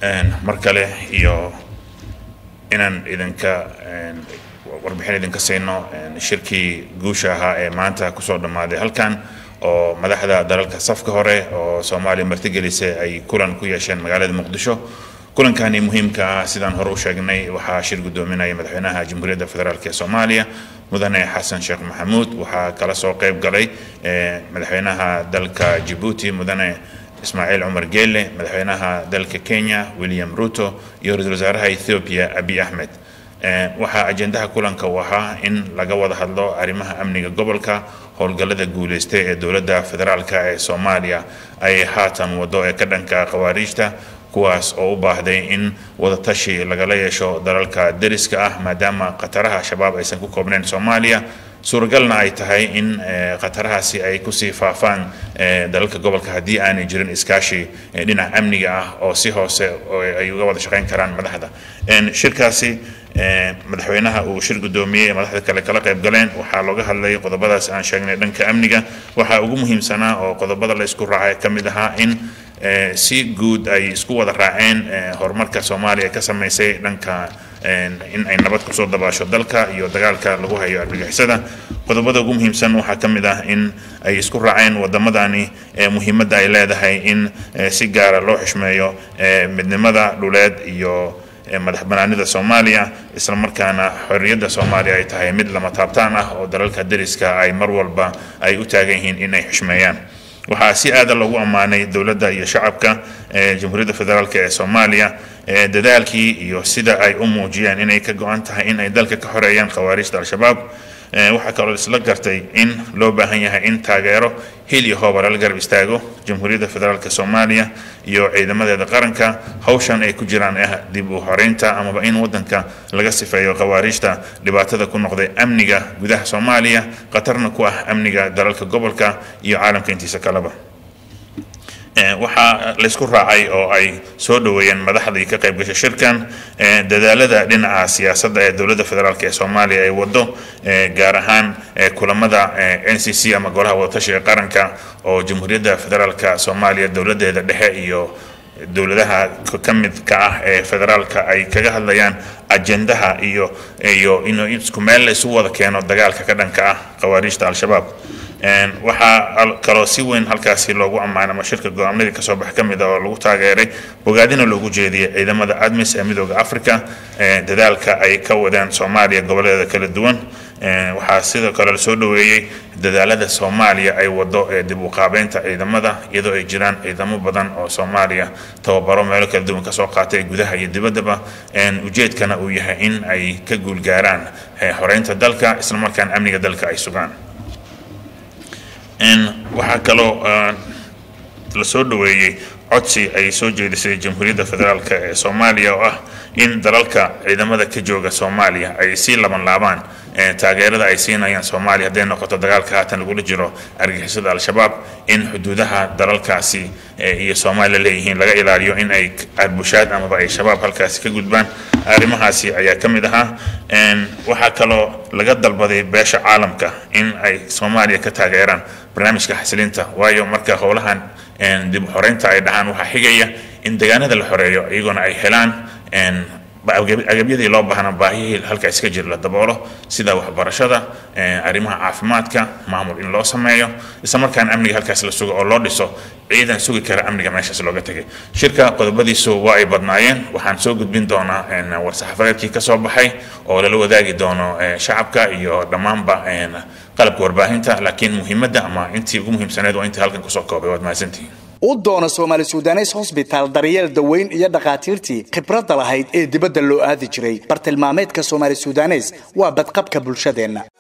مركله iyo inaan idinka warbixin idinka siino shirkii guusha ahaa ee maanta ku soo dhamaaday halkan oo madaxda dalalka safka hore oo Soomaaliya martigelisay ay kulan ku yeesheen magaalada Muqdisho kulankani muhiimka ah sidaan hore u sheegnay waxa shir gudoominaya madaxweynaha Jamhuuriyadda Federaalka Soomaaliya mudane Xasan Sheekh Maxamuud waxa kala soo qayb galay madaxweynaha dalka Djibouti mudane إسماعيل عمر جيلة مدحوينها دلك كينيا ويليام روتو يورد وزارها إثيوبيا أبي أحمد وحا أجندها كلان كوحا إن لقوض هدلو أريمها أمنية قبلك هولغالة قوليستي دولة فدرالكا سوماليا أي حاتم ودوء كدنكا قواريجتا كواس أو باهدي إن وضتشي لقالة يشو دلالكا درسكا ماداما قطرها شباب أيسان كوكوبنين سوماليا suuragalna ay tahay in qatarhaasi ay ku sii faafaan dalalka gobolka hadii aanay jirin iskaashi dhinaca amniga ah oo si hoose ay uga wada shaqeyn karaan madaxda shirkaasi madaxweynaha uu shir gudoomiyay madaxda kala qayb galeen waxa looga hadlay qodobadaas aan sheegnay dhanka amniga waxa ugu muhiimsanaa oo qodobada la isku raacay kamid aha in si guud ay isku wada raaceen horumarka Soomaaliya ka sameysay dhanka in ay nabad ku soo dabaasho dalka iyo dagaalka lagu hayo argagixisada qodobada ugu muhiimsan waxa kamid ah in ay isku raaceen wadamadani muhiimadda ay leedahay in si gaar ah loo xishmeeyo midnimada dhuleed iyo madaxbanaanida Soomaaliya isla markaana xorriyadda Soomaaliya ay tahay mid lama taabtaan ah oo dalalka dariska ay mar walba ay u taagan yihiin in ay xishmeeyaan waxa si aad loogu amaanay dawladda iyo shacabka Jamhuuriyadda Federaalka ee Soomaaliya dadaalkii iyo sida ay u muujiyeen inay ka go'an tahay in ay dalka ka xoreeyaan khawaarijta al-shabaab waxa kaloo isla gartay in loo baahan yahay in taageero hil iyo hoobar la garab istaago Jamhuuriyadda Federaalka Soomaaliya iyo ciidamadeeda qaranka hawshan ay ku jiraan dib u horeynta ama in wadanka laga sifeeyo khawaarijta dhibaatada ku noqday amniga gudaha Soomaaliya qatarna ku ah amniga dalalka gobolka iyo caalamka intiisa kaleba waxa la isku raacay oo ay soo dhaweeyeen madaxda ka qayb gashay shirkan dadaalada dhinaca siyaasadda ee dawladda federaalka ee Soomaaliya ay wado gaar ahaan kulamada NCC ama golaha wadatashiga qaranka oo Jamhuuriyadda Federaalka Soomaaliya dawladeeda dhexe iyo dawladaha kamidka ah ee federaalka ay kaga hadlayaan ajendaha iyo inuu isku meel isu wada keeno dagaalka ka dhanka ah khawaarijta al-shabaab waxa kaloo si weyn halkaasi loogu amaanay shirka go'aamadii ka soo baxay kamid ah oo lagu taageeray bogaadina loogu jeediyay ciidamada ADMIS ee midowga Afrika dadaalka ay ka wadaan Soomaaliya goboleeda kala duwan waxa sidoo kale la soo dhaweeyay dadaalada Soomaaliya ay wado dib u qaabeynta ciidamada iyadoo ay jiraan ciidamo badan oo Soomaaliya tababaro meelo kala duwan ka soo qaatay gudaha iyo dibaddaba ujeedkana uu yahay in ay ka guul gaaraan xoreynta dalka isla markaana amniga dalka ay sugaan waxa kaloo la soo dhaweeyay codsi ay soo jeedisay Jamhuuriyadda Federaalka ee Soomaaliya oo ah in dalalka ciidamada ka jooga Soomaaliya ay si laban taageerada ay siinayaan Soomaaliya hadday noqoto dagaalka haatan lagu jiro argagixisada al-shabaab in xuduudaha dalalkaasi iyo Soomaaliya leeyihiin laga ilaaliyo in ay arbushaad ama ay shabaab halkaasi ka gudbaan arrimahaasi ayaa kamid aha waxa kaloo laga dalbaday beesha caalamka in ay Soomaaliya ka taageeraan barnaamijka xasilinta waayo marka howlahan dib u xoreynta ay dhahaan waxa xigaya in deegaanada la xoreeyo iyaguna ay helaan agabyadii loo baahnaa baahiyihii halka iska jir la daboolo sida waxbarashada arrimaha caafimaadka maamul in loo sameeyo isla markaan amniga halkaas la sugo oo loo dhiso ciidan sugi kara amniga meeshaas looga tagay shirka qodobadiisu waa ay badnaayeen waxaan soo gudbin doonaa war-saxaafadeedkii ka soo baxay oo lala wadaagi doono shacabka iyo dhammaanba qalabka warbaahinta laakiin muhiimadda ama intii ugu muhiimsaneed waa intii halkan kusoo koobay waad mahadsantihiin u doono Soomaali Suudanes Hospital daryeel daweyn iyo dhaqaatiirtii khibradda lahayd ee dibadda loo aadi jiray bartilmaameedka Soomaali Suudanes waa badqabka bulshadeena